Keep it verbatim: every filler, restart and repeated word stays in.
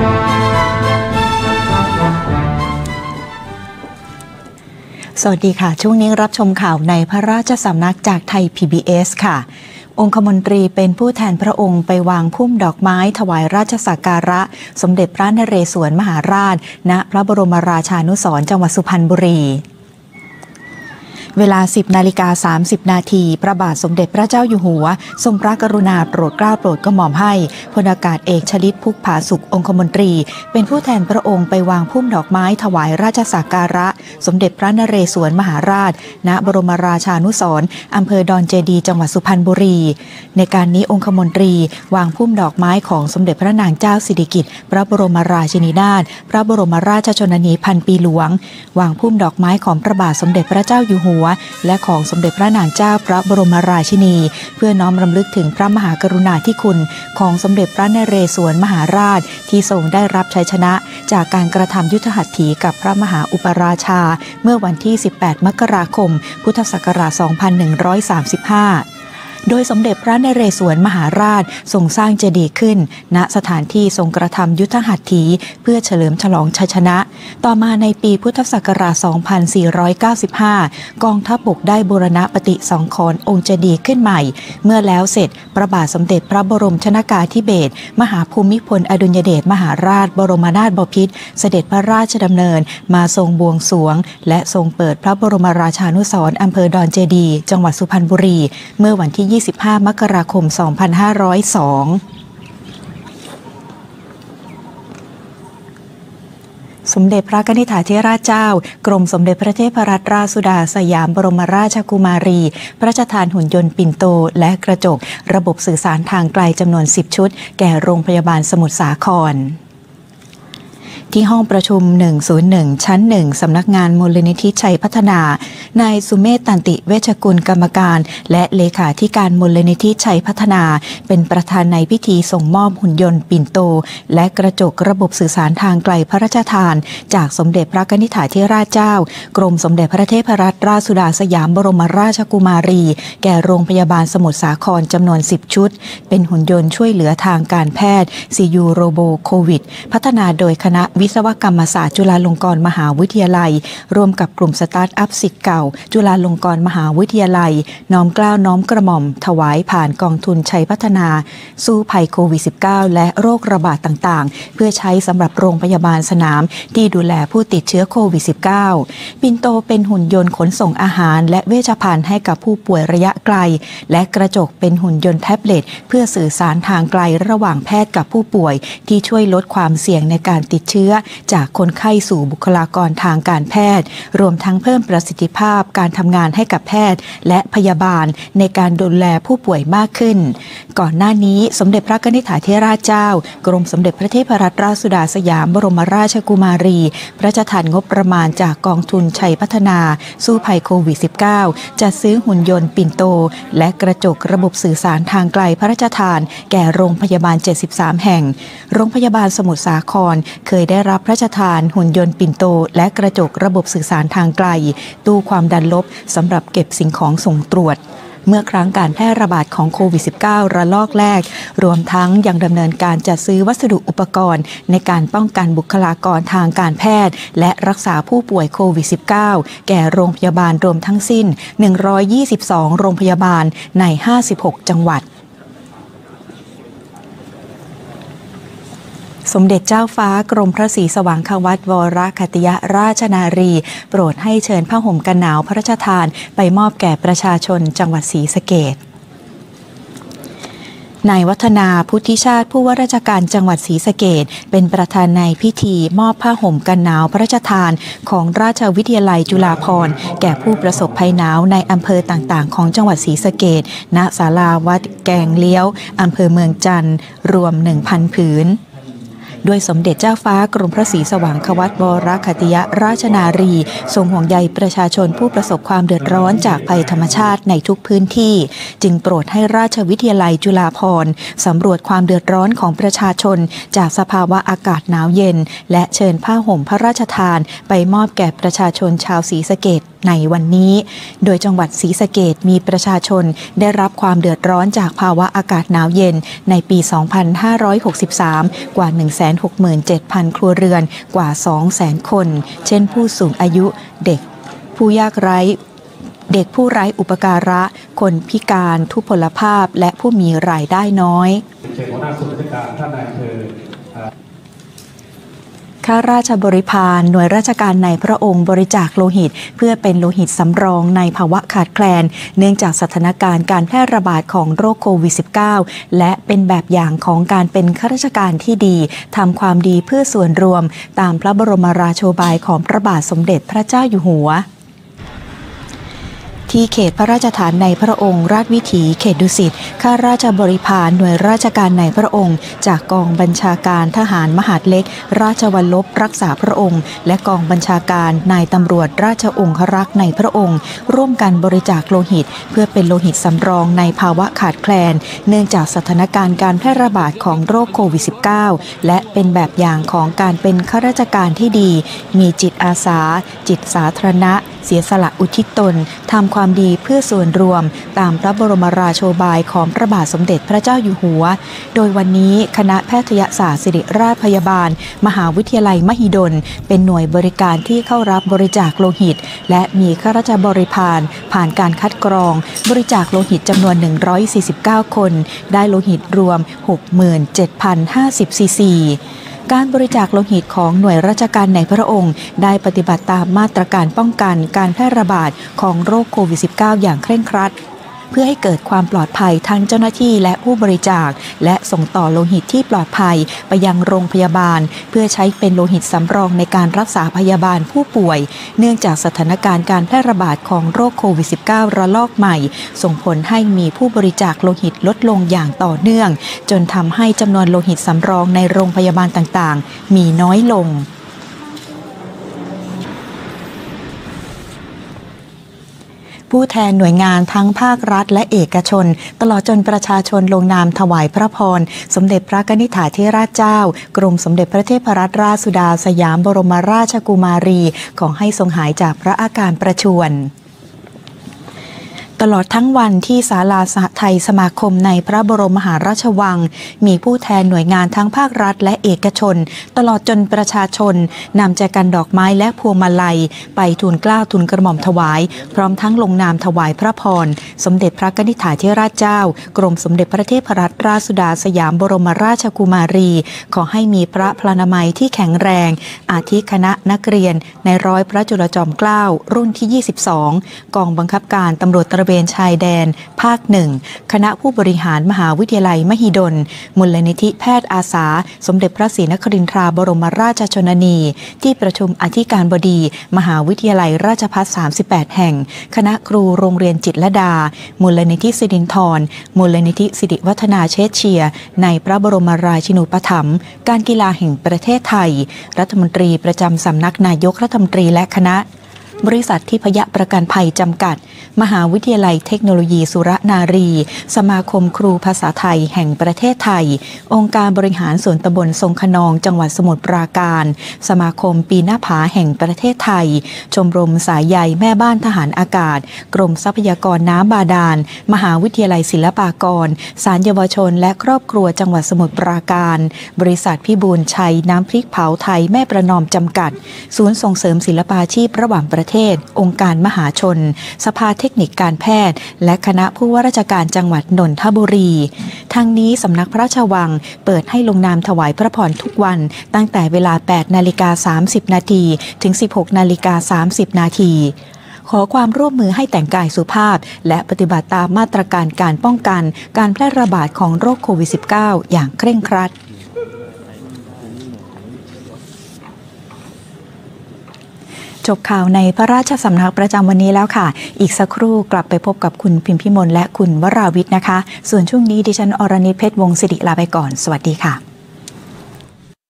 สวัสดีค่ะช่วงนี้รับชมข่าวในพระราชสำนักจากไทย พี บี เอส ค่ะองคมนตรีเป็นผู้แทนพระองค์ไปวางพุ่มดอกไม้ถวายราชสักการะสมเด็จพระนเรศวรมหาราชณพระบรมราชานุสรณ์จังหวัดสุพรรณบุรีเวลา สิบนาฬิกาสามสิบนาทีพระบาทสมเด็จพระเจ้าอยู่หัวทรงพระกรุณาโปรดเกล้าโปรดกระหม่อมให้พลอากาศเอกชลิตพุกผาสุของคมนตรีเป็นผู้แทนพระองค์ไปวางพุ่มดอกไม้ถวายราชสักการะสมเด็จพระนเรศวรมหาราชณบรมราชานุสรณ์อำเภอดอนเจดีจังหวัดสุพรรณบุรีในการนี้องคมนตรีวางพุ่มดอกไม้ของสมเด็จพระนางเจ้าสิริกิติ์พระบรมราชินีนาถพระบรมราชชนนีพันปีหลวงวางพุ่มดอกไม้ของพระบาทสมเด็จพระเจ้าอยู่หัวและของสมเด็จพระนางเจ้าพระบรมราชินีเพื่อน้อมรำลึกถึงพระมหากรุณาธิคุณของสมเด็จพระนเรศวรมหาราชที่ทรงได้รับชัยชนะจากการกระทำยุทธหัตถีกับพระมหาอุปราชาเมื่อวันที่สิบแปดมกราคมพุทธศักราชสองพันหนึ่งร้อยสามสิบห้าโดยสมเด็จพระนเรศวรมหาราชทรงสร้างเจดีย์ขึ้นณสถานที่ทรงกระทำยุทธหัตถีเพื่อเฉลิมฉลองชัยชนะต่อมาในปีพุทธศักราชสองพันสี่ร้อยเก้าสิบห้ากองทัพบกได้บูรณะปฏิสังขรณ์องค์เจดีย์ขึ้นใหม่เมื่อแล้วเสร็จพระบาทสมเด็จพระบรมชนกาธิเบศรมหาภูมิพลอดุลยเดชมหาราชบรมนาถบพิตรเสด็จพระราชดำเนินมาทรงบวงสรวงและทรงเปิดพระบรมราชานุสรณ์อำเภอดอนเจดีจังหวัดสุพรรณบุรีเมื่อวันที่ยี่สิบห้ามกราคมสองพันห้าร้อยสองสมเด็จพระกนิษฐาธิราชเจ้ากรมสมเด็จพระเทพรัตนราชสุดาสยามบรมราชกุมารีพระราชทานหุ่นยนต์ปิ่นโตและกระจกระบบสื่อสารทางไกลจำนวนสิบชุดแก่โรงพยาบาลสมุทรสาครที่ห้องประชุมหนึ่งศูนย์หนึ่งชั้นหนึ่งสำนักงานมูลนิธิชัยพัฒนานายสุเมธตันติเวชกุลกรรมการและเลขาธิการมูลนิธิชัยพัฒนาเป็นประธานในพิธีส่งมอบหุ่นยนต์ปิ่นโตและกระจกระบบสื่อสารทางไกลพระราชทานจากสมเด็จพระกนิษฐาธิราชเจ้ากรมสมเด็จพระเทพรัตนราชสุดาสยามบรมราชกุมารีแก่โรงพยาบาลสมุทรสาครจำนวนสิบชุดเป็นหุ่นยนต์ช่วยเหลือทางการแพทย์ ซี ยู โรโบโควิดพัฒนาโดยคณะวิศวกรรมศาสตร์จุฬาลงกรณ์มหาวิทยาลัยร่วมกับกลุ่มสตาร์ทอัพศิษย์เก่าจุฬาลงกรณ์มหาวิทยาลัยน้อมเกล้าน้อมกระหม่อมถวายผ่านกองทุนชัยพัฒนาสู้ภัยโควิด สิบเก้า และโรคระบาดต่างๆเพื่อใช้สำหรับโรงพยาบาลสนามที่ดูแลผู้ติดเชื้อโควิด สิบเก้า ปิ่นโตเป็นหุ่นยนต์ขนส่งอาหารและเวชภัณฑ์ให้กับผู้ป่วยระยะไกลและกระจกเป็นหุ่นยนต์แท็บเล็ตเพื่อสื่อสารทางไกลระหว่างแพทย์กับผู้ป่วยที่ช่วยลดความเสี่ยงในการติดเชื้อจากคนไข้สู่บุคลากรทางการแพทย์รวมทั้งเพิ่มประสิทธิภาพการทำงานให้กับแพทย์และพยาบาลในการดูแลผู้ป่วยมากขึ้นก่อนหน้านี้สมเด็จพระกนิษฐาธิราชเจ้ากรมสมเด็จพระเทพรัตนราชสุดาสยามบรมราชกุมารีพระราชทานงบประมาณจากกองทุนชัยพัฒนาสู้ภัยโควิด สิบเก้า จัดซื้อหุ่นยนต์ปิ่นโตและกระจกระบบสื่อสารทางไกลพระราชทานแก่โรงพยาบาลเจ็ดสิบสามแห่งโรงพยาบาลสมุทรสาครเคยได้รับพระราชทานหุ่นยนต์ปิ่นโตและกระจกระบบสื่อสารทางไกลตู้ความดันลบสำหรับเก็บสิ่งของส่งตรวจเมื่อครั้งการแพร่ระบาดของโควิด สิบเก้า ระลอกแรกรวมทั้งยังดำเนินการจัดซื้อวัสดุอุปกรณ์ในการป้องกันบุคลากรทางการแพทย์และรักษาผู้ป่วยโควิด สิบเก้า แก่โรงพยาบาลรวมทั้งสิ้นหนึ่งร้อยยี่สิบสองโรงพยาบาลในห้าสิบหกจังหวัดสมเด็จเจ้าฟ้ากรมพระศรีสว่างควัตรวรคติยราชนารีโปรดให้เชิญผ้าห่มกันหนาวพระราชทานไปมอบแก่ประชาชนจังหวัดศรีสะเกษนายวัฒนาพุทธิชาติผู้ว่าราชการจังหวัดศรีสะเกษเป็นประธานในพิธีมอบผ้าห่มกันหนาวพระราชทานของราชวิทยาลัยจุฬาภรณ์แก่ผู้ประสบภัยหนาวในอำเภอต่างๆของจังหวัดศรีสะเกษณศาลาวัดแกงเลี้ยวอำเภอเมืองจันทร์รวม หนึ่งพัน ผืนด้วยสมเด็จเจ้าฟ้ากรมพระศรีสว่างควัตรวรคติยราชนารีทรงห่วงใยประชาชนผู้ประสบความเดือดร้อนจากภัยธรรมชาติในทุกพื้นที่จึงโปรดให้ราชวิทยาลัยจุฬาภรณ์สำรวจความเดือดร้อนของประชาชนจากสภาวะอากาศหนาวเย็นและเชิญผ้าห่มพระราชทานไปมอบแก่ประชาชนชาวศรีสะเกษในวันนี้โดยจังหวัดศรีสะเกษมีประชาชนได้รับความเดือดร้อนจากภาวะอากาศหนาวเย็นในปี สองพันห้าร้อยหกสิบสาม กว่า หนึ่งแสนหกหมื่นเจ็ดพัน ครัวเรือนกว่า สองแสน คนเช่นผู้สูงอายุเด็กผู้ยากไร้เด็กผู้ไร้อุปการะคนพิการทุพพลภาพและผู้มีรายได้น้อยเขตหัวหน้าส่วนราชการท่านนายอำเภอข้าราชบริพารหน่วยราชการในพระองค์บริจาคโลหิตเพื่อเป็นโลหิตสำรองในภาวะขาดแคลนเนื่องจากสถานการณ์การแพร่ระบาดของโรคโควิด สิบเก้า และเป็นแบบอย่างของการเป็นข้าราชการที่ดีทำความดีเพื่อส่วนรวมตามพระบรมราโชบายของพระบาทสมเด็จพระเจ้าอยู่หัวที่เขตพระราชฐานในพระองค์ราชวิถีเขตดุสิตข้าราชบริพารหน่วยราชการในพระองค์จากกองบัญชาการทหารมหาดเล็กราชวัลลบรักษาพระองค์และกองบัญชาการนายตำรวจราชองครักษ์ในพระองค์ร่วมกันบริจาคโลหิตเพื่อเป็นโลหิตสำรองในภาวะขาดแคลนเนื่องจากสถานการณ์การแพร่ระบาดของโรคโควิด สิบเก้า และเป็นแบบอย่างของการเป็นข้าราชการที่ดีมีจิตอาสาจิตสาธารณะเสียสละอุทิศตนทำความดีเพื่อส่วนรวมตามพระบรมราโชบายของพระบาทสมเด็จพระเจ้าอยู่หัวโดยวันนี้คณะแพทยศาสตร์ศิริราชพยาบาลมหาวิทยาลัยมหิดลเป็นหน่วยบริการที่เข้ารับบริจาคโลหิตและมีข้าราชบริพารผ่านการคัดกรองบริจาคโลหิตจำนวนหนึ่งร้อยสี่สิบเก้าคนได้โลหิตรวม หกหมื่นเจ็ดพันห้าสิบ ซีซีการบริจาคโลหิตของหน่วยราชการในพระองค์ได้ปฏิบัติตามมาตรการป้องกันการแพร่ระบาดของโรคโควิด สิบเก้า อย่างเคร่งครัดเพื่อให้เกิดความปลอดภัยทั้งเจ้าหน้าที่และผู้บริจาคและส่งต่อโลหิตที่ปลอดภัยไปยังโรงพยาบาลเพื่อใช้เป็นโลหิตสำรองในการรักษาพยาบาลผู้ป่วยเนื่องจากสถานการณ์การแพร่ระบาดของโรคโควิด สิบเก้า ระลอกใหม่ส่งผลให้มีผู้บริจาคโลหิตลดลงอย่างต่อเนื่องจนทำให้จำนวนโลหิตสำรองในโรงพยาบาลต่างๆมีน้อยลงผู้แทนหน่วยงานทั้งภาครัฐและเอกชนตลอดจนประชาชนลงนามถวายพระพรสมเด็จพระนิธิธิราชเจ้ากรมสมเด็จพระเทพรัตนราชสุดาสยามบรมราชกุมารีขอให้ทรงหายจากพระอาการประชวรตลอดทั้งวันที่ศาลาสหไทยสมาคมในพระบรมมหาราชวังมีผู้แทนหน่วยงานทั้งภาครัฐและเอกชนตลอดจนประชาชนนำแจกันดอกไม้และพวงมาลัยไปทูลเกล้าทูลกระหม่อมถวายพร้อมทั้งลงนามถวายพระพรสมเด็จพระนิธิธิราชเจ้ากรมสมเด็จพระเทพรัตนราชสุดาสยามบรมราชกุมารีขอให้มีพระพลานามัยที่แข็งแรงอาทิคณะนักเรียนในร้อยพระจุลจอมเกล้ารุ่นที่ยี่สิบสองกองบังคับการตำรวจตระเวนชายแดนภาคหนึ่งคณะผู้บริหารมหาวิทยาลัยมหิดลมูลนิธิแพทย์อาสาสมเด็จพระศรีนครินทราบรมราชชนนีที่ประชุมอธิการบดีมหาวิทยาลัยราชภัฏสามสิบแปดแห่งคณะครูโรงเรียนจิตรลดามูลนิธิสิรินธรมูลนิธิสิริวัฒนาเชษเชียในพระบรมราชินูปถัมภ์การกีฬาแห่งประเทศไทยรัฐมนตรีประจำสำนักนายกรัฐมนตรีและคณะบริษัททิพยประกันภัยจำกัดมหาวิทยาลัยเทคโนโลยีสุรนารีสมาคมครูภาษาไทยแห่งประเทศไทยองค์การบริหารส่วนตำบลทรงขนองจังหวัดสมุทรปราการสมาคมปีหน้าผาแห่งประเทศไทยชมรมสายใยแม่บ้านทหารอากาศกรมทรัพยากรน้ำบาดาลมหาวิทยาลัยศิลปากรศาลเยาวชนและครอบครัวจังหวัดสมุทรปราการบริษัทพิบูลชัยน้ำพริกเผาไทยแม่ประนอมจำกัดศูนย์ส่งเสริมศิลปาชีพระหว่างประเทศองค์การมหาชนสภาเทคนิคการแพทย์และคณะผู้ว่าราชการจังหวัดนนทบุรีทั้งนี้สำนักพระราชวังเปิดให้ลงนามถวายพระพรทุกวันตั้งแต่เวลา แปดนาฬิกาสามสิบนาทีถึง สิบหกนาฬิกาสามสิบนาทีขอความร่วมมือให้แต่งกายสุภาพและปฏิบัติตามมาตรการการป้องกันการแพร่ระบาดของโรคโควิด สิบเก้า อย่างเคร่งครัดจบข่าวในพระราชสำนักประจำวันนี้แล้วค่ะอีกสักครู่กลับไปพบกับคุณพิมพิมลและคุณวราวิทย์นะคะส่วนช่วงนี้ดิฉันอรณิตเพชรวงศ์สิริลาไปก่อนสวัสดีค่ะ